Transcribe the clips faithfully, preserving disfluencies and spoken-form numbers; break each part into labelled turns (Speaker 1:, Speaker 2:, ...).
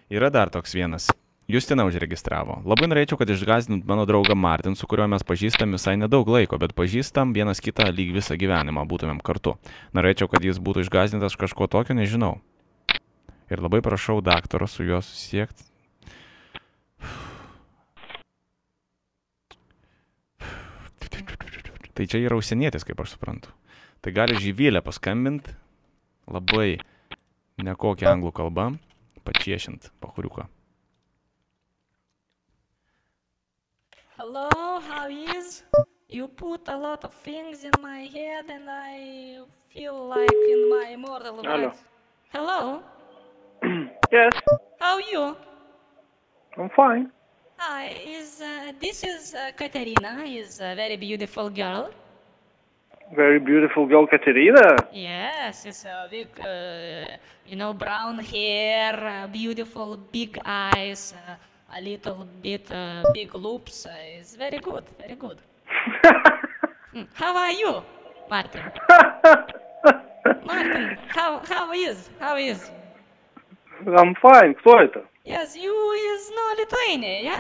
Speaker 1: Yra dar toks vienas. Justina užregistravo. Labai norėčiau, kad išgazdintų mano draugą Martin, su kuriuo mes pažįstam visai nedaug laiko, bet pažįstam vienas kitą lyg visą gyvenimą, būtumėm kartu. Norėčiau, kad jis būtų išgazdintas kažko tokio, nežinau. Ir labai prašau daktaro su juo susiekti. Tai čia yra užsienietis, kaip aš suprantu. Tai gali Živylę paskambinti, labai nekokią anglų kalbą, pačiešint pachuriuką.
Speaker 2: Hello, how is? You put a lot of things in my head and I feel like in my immortal
Speaker 3: Hello.
Speaker 2: voice. Hello,
Speaker 3: Yes,
Speaker 2: how are you?
Speaker 3: I'm fine.
Speaker 2: Hi, is uh, this is uh, Katerina, is a very beautiful girl.
Speaker 3: Very beautiful girl, Katerina.
Speaker 2: Yes, it's a big, uh, you know, brown hair, uh, beautiful big eyes, uh, a little bit uh, big loops. Uh, it's very good, very good. Hmm, How are you, Martin? Martin, how how is how is?
Speaker 3: I'm fine. Кто это?
Speaker 2: Yes, you is no Lithuania, yeah?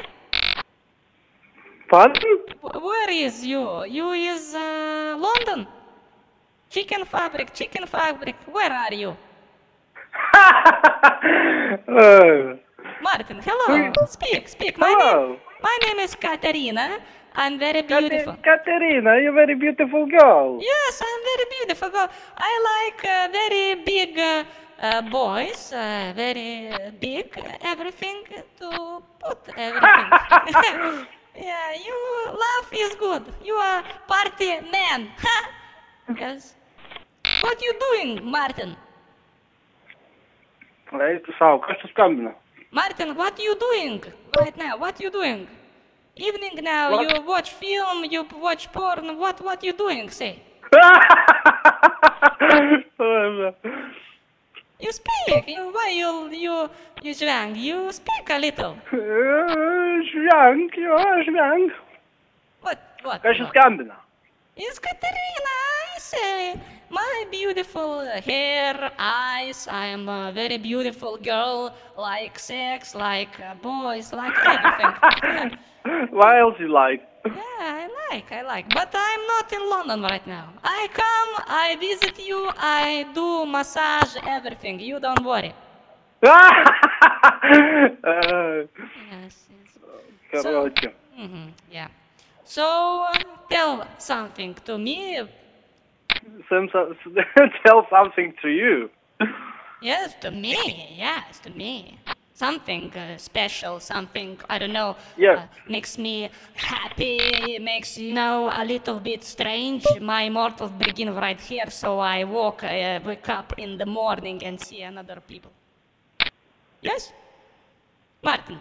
Speaker 3: Pardon?
Speaker 2: Wh- Where is you? You is uh, London? Chicken fabric, chicken fabric. Where are you?
Speaker 3: uh,
Speaker 2: Martin, hello. Speak, speak. My
Speaker 3: Hello.
Speaker 2: name, my name is Katerina. I'm very
Speaker 3: Kate-
Speaker 2: beautiful.
Speaker 3: Katerina, you're a very beautiful girl.
Speaker 2: Yes, I'm very beautiful. girl. I like uh, very big uh, uh, boys, uh, very uh, big everything to put everything. Yeah, you laugh is good. You are party man. Yes. What you doing, Martin?
Speaker 3: Eita, sau, kas tu skambina?
Speaker 2: Martin, what you doing right now? What you doing? Evening now.
Speaker 3: What?
Speaker 2: You watch film. You watch porn. What what you doing? Say. You speak. You, why you you you zwang? You speak a little.
Speaker 3: Žvenk, jo, žvenk.
Speaker 2: What what?
Speaker 3: Kas tu
Speaker 2: what?
Speaker 3: skambina?
Speaker 2: It's Katerina. I say my beautiful hair, eyes. I am a very beautiful girl. Like sex, like uh, boys, like everything.
Speaker 3: What else you like?
Speaker 2: Yeah, I like, I like. But I'm not in London right now. I come, I visit you, I do massage, everything. You don't worry.
Speaker 3: Uh,
Speaker 2: Yes, yes.
Speaker 3: Короче.
Speaker 2: Mm-hmm, yeah. So, uh, tell something to me.
Speaker 3: Some, some, tell something to you.
Speaker 2: Yes, to me. Yes, to me. Something uh, special, something, I don't know,
Speaker 3: Yeah.
Speaker 2: uh, makes me happy, makes, you know, a little bit strange. My immortals begin right here, so I walk, uh, wake up in the morning and see another people. Yes? Martin,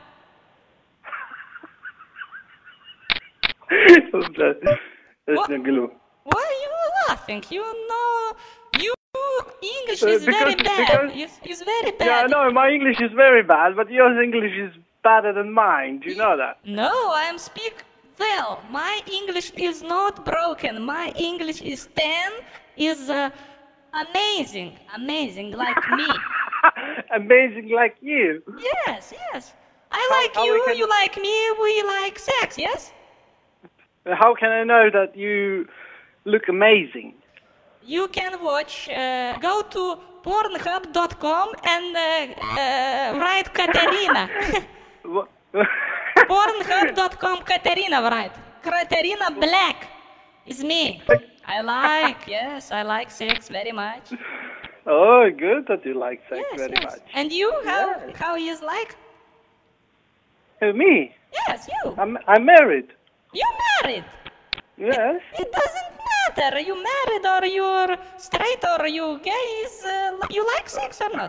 Speaker 3: Aš negaliu.
Speaker 2: why are you laughing? You know, you English
Speaker 3: Uh,
Speaker 2: is very
Speaker 3: because-
Speaker 2: bad.
Speaker 3: because-
Speaker 2: It's, it's very bad.
Speaker 3: Yeah, I know my English is very bad, but your English is better than mine. Do you know that?
Speaker 2: No, I am speak well. My English is not broken. My English is ten, is uh, amazing, amazing, like me.
Speaker 3: Amazing like you.
Speaker 2: Yes, yes. I
Speaker 3: How-
Speaker 2: like
Speaker 3: how we
Speaker 2: you,
Speaker 3: can-
Speaker 2: you like me, we like sex, yes?
Speaker 3: How can I know that you look amazing?
Speaker 2: You can watch, uh, go to pornhub dot com and uh, uh, write Katerina.
Speaker 3: What?
Speaker 2: pornhub dot com, Katerina, right? Katerina Black is me. I like, yes, I like sex very much.
Speaker 3: Oh, good that you like sex
Speaker 2: Yes,
Speaker 3: very
Speaker 2: yes.
Speaker 3: much.
Speaker 2: And you, how
Speaker 3: Yes.
Speaker 2: how is like?
Speaker 3: Uh, me?
Speaker 2: Yes, you.
Speaker 3: I'm I'm married.
Speaker 2: You married.
Speaker 3: Yes.
Speaker 2: It doesn't matter. You married or you're straight or you gay. Is, uh, you like sex or not?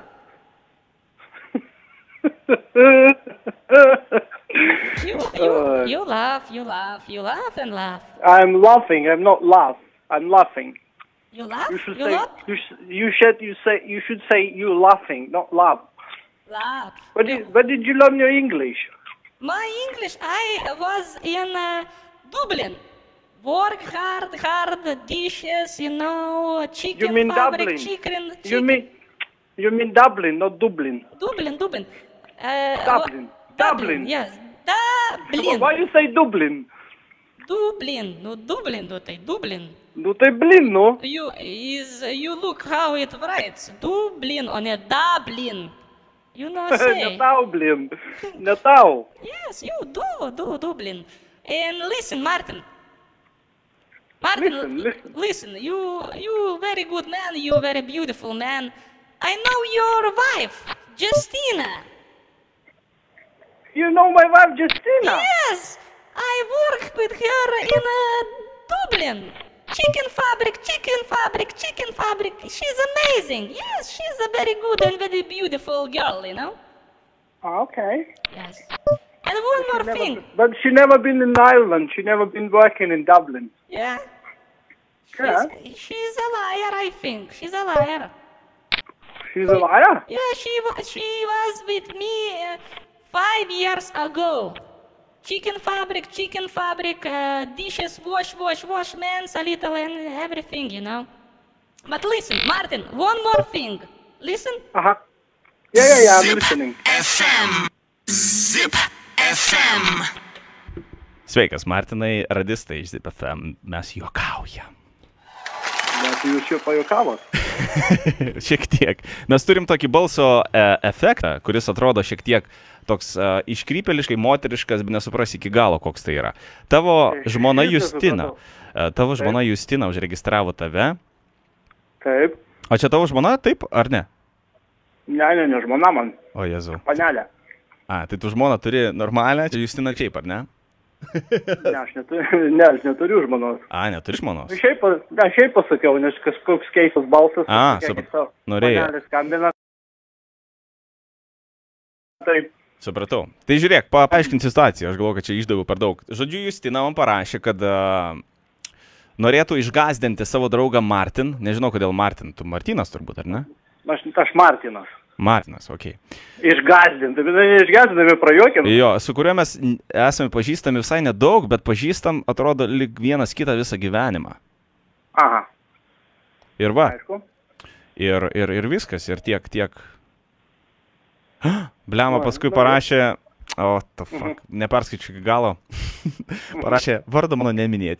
Speaker 2: You you
Speaker 3: Uh,
Speaker 2: you laugh, you laugh, you laugh and laugh.
Speaker 3: I'm laughing. I'm not laugh. I'm laughing.
Speaker 2: You laugh.
Speaker 3: You should
Speaker 2: You
Speaker 3: say
Speaker 2: laugh.
Speaker 3: you, sh- you should you say you should say you laughing, not laugh.
Speaker 2: Laugh.
Speaker 3: Where did where did you learn your English?
Speaker 2: My English. I was in uh, Dublin. Work hard, hard dishes. You know, chicken
Speaker 3: mean
Speaker 2: fabric,
Speaker 3: Dublin?
Speaker 2: chicken, chicken.
Speaker 3: You mean you mean Dublin, not Dublin.
Speaker 2: Dublin, Dublin. Uh,
Speaker 3: Dublin.
Speaker 2: wha-
Speaker 3: Dublin.
Speaker 2: Yes. Dublin.
Speaker 3: Why you say Dublin?
Speaker 2: Dublin. No, Dublin, nu tai Dublin.
Speaker 3: Nu tai blin, nu.
Speaker 2: You is you look how it writes. Dublin, o ne Dublin. You know
Speaker 3: Ne
Speaker 2: say.
Speaker 3: tau, blin. Ne tau.
Speaker 2: Yes, you do, do, Dublin. And listen, Martin. Martin,
Speaker 3: Listen,
Speaker 2: l-
Speaker 3: listen.
Speaker 2: listen. You, you very good man. You very beautiful man. I know your wife, Justina.
Speaker 3: You know my wife, Justina?
Speaker 2: Yes, I work with her in uh, Dublin. Chicken fabric, chicken fabric, chicken fabric. She's amazing. Yes, she's a very good and very beautiful girl, you know.
Speaker 3: Ah, okay.
Speaker 2: Yes. And one more
Speaker 3: Never-
Speaker 2: thing.
Speaker 3: But she never been in Ireland. She never been working in Dublin.
Speaker 2: Yeah.
Speaker 3: Yeah.
Speaker 2: She's, she's a liar, I think. She's a liar.
Speaker 3: She's a liar.
Speaker 2: Yeah, she wa- she was with me uh, five years ago. Chicken fabric, chicken fabric, uh, dishes, wash, wash, wash, man, a little and everything, you know. But listen, Martin, one more thing. Listen.
Speaker 3: Uh-huh. Yeah, yeah, yeah, I'm listening.
Speaker 4: F M. Zip F M.
Speaker 1: Sveikas, Martinai, radistai iš Zip F M, mes juokaujam.
Speaker 3: Bet jūs čia pajokavot.
Speaker 1: Šiek tiek. Mes turim tokį balso e, efektą, kuris atrodo šiek tiek toks e, iškrypeliškai, moteriškas, bet nesuprasi iki galo, koks tai yra. Tavo žmona
Speaker 3: Šitą
Speaker 1: Justina,
Speaker 3: supratau.
Speaker 1: e, tavo žmona Justina užregistravo tave.
Speaker 3: Taip.
Speaker 1: O čia tavo žmona, taip ar ne?
Speaker 3: Ne, ne, ne, žmona man.
Speaker 1: O Jezu.
Speaker 3: Panelė.
Speaker 1: A, tai tu žmona turi normalią, čia Justina šiaip, ar ne?
Speaker 3: Ne, aš neturiu, ne, aš neturiu žmonos.
Speaker 1: A, neturi žmonos.
Speaker 3: Šiaip, pa- ne, šiaip pasakiau, nes kažkoks keistas balsas.
Speaker 1: A,
Speaker 3: kiek
Speaker 1: sup-
Speaker 3: jis savo
Speaker 1: norėjo.
Speaker 3: panelė skambina. Taip.
Speaker 1: Supratau. Tai žiūrėk, pa- paaiškinti situaciją, aš galvoju, kad čia išdaviau per daug. Žodžiu, Justina man parašė, kad uh, norėtų išgazdinti savo draugą Martin. Nežinau, kodėl Martin. Tu Martinas turbūt, ar ne?
Speaker 3: Aš, aš Martinas.
Speaker 1: Martinas, okei. Okay.
Speaker 3: Išgazdinti, bet neišgazdinami prajuokim.
Speaker 1: Jo, su kuriuo mes n- esame pažįstami visai nedaug, bet pažįstam, atrodo, lyg vienas kitą visą gyvenimą.
Speaker 3: Aha,
Speaker 1: Ir va,
Speaker 3: aišku.
Speaker 1: ir, ir, ir viskas, ir tiek, tiek. Blema
Speaker 3: Oi,
Speaker 1: paskui
Speaker 3: dar-
Speaker 1: parašė, o, oh, the fuck, neperskaičiu iki galo, parašė, vardą mano neminėti.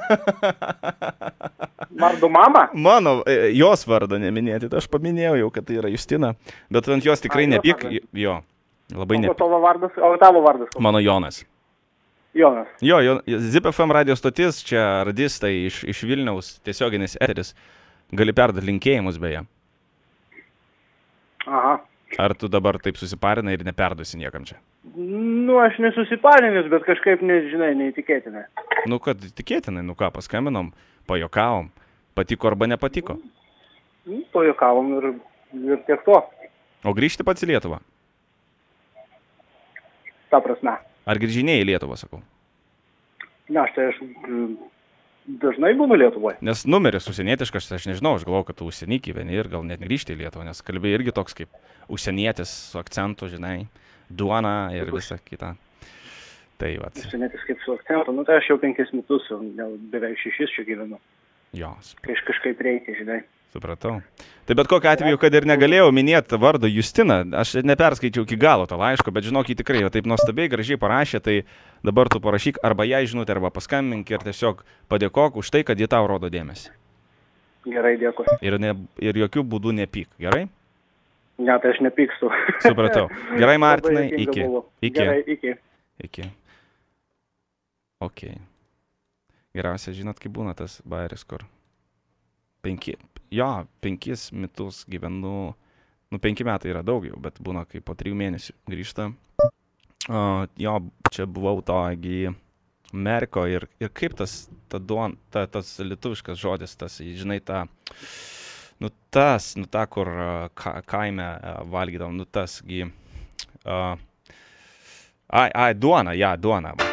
Speaker 3: Vardu mama?
Speaker 1: Mano, e, jos vardą neminėti, tai aš paminėjau jau, kad tai yra Justina, bet ant jos tikrai
Speaker 3: A, jos
Speaker 1: nepyk,
Speaker 3: vardas.
Speaker 1: jo, labai
Speaker 3: O
Speaker 1: nepyk.
Speaker 3: tavo vardas? O tavo vardas? koks?
Speaker 1: Mano Jonas.
Speaker 3: Jonas.
Speaker 1: Jo, jo, Zip F M radio stotis, čia radistai iš, iš Vilniaus, tiesioginis eteris, gali perduoti linkėjimus beje.
Speaker 3: Aha.
Speaker 1: Ar tu dabar taip susiparinai ir neperduosi niekam čia?
Speaker 3: Nu, aš nesusiparinęs, bet kažkaip, nežinai, neįtikėtinai.
Speaker 1: Nu, kad tikėtinai, nu ką, paskambinom, pajokavom, patiko arba nepatiko.
Speaker 3: Nu, pajuokavom ir, ir tiek to.
Speaker 1: O grįžti pats į Lietuvą?
Speaker 3: Ta prasme.
Speaker 1: Ar grįžinėjai į Lietuvą, sakau?
Speaker 3: Ne, aš tai aš mm, dažnai būnu Lietuvoje.
Speaker 1: Nes numeris užsienietiškas, aš nežinau, aš galvoju, kad tu užsieny gyveni ir gal net grįžti į Lietuvą, nes kalbėjai irgi toks kaip užsienietis su akcentu, žinai, duona ir visa kita. Tai vat,
Speaker 3: Užsienietis kaip su akcentu. Nu, tai aš jau penkis metus, jau gal beveik šešis čia gyvenu.
Speaker 1: jos,
Speaker 3: Kai aš kažkaip reikia, žinai.
Speaker 1: supratau. Tai bet kokiu atveju, kad ir negalėjau minėti vardo Justina, aš neperskaičiau iki galo to laiško, bet žinok, jį tikrai va taip nuostabiai, gražiai parašė, tai dabar tu parašyk arba jai žinutę, arba paskambink ir tiesiog padėkok už tai, kad ji tau rodo dėmesį.
Speaker 3: Gerai, dėkui.
Speaker 1: Ir, ne, ir jokių būdų nepyk, gerai?
Speaker 3: Ne, tai aš nepykstu.
Speaker 1: Supratau. Gerai, Martinai,
Speaker 3: Labai juokinga
Speaker 1: iki.
Speaker 3: buvo.
Speaker 1: Iki.
Speaker 3: Gerai, iki.
Speaker 1: Iki. Ok. Geriausia, žinot, kaip būna tas bairis, kur penki, jo, penkis metus gyvenu, nu penki metai yra daug jau, bet būna, kai po trijų mėnesių grįžta. Uh, jo, čia buvau togi Merko ir, ir kaip tas, ta duon, ta, tas lietuviškas žodis, tas, žinai, ta, nu tas, nu ta, kur uh, ka, kaime uh, valgydavom, nu tas, gi, uh, ai, ai, duona, ja, duona.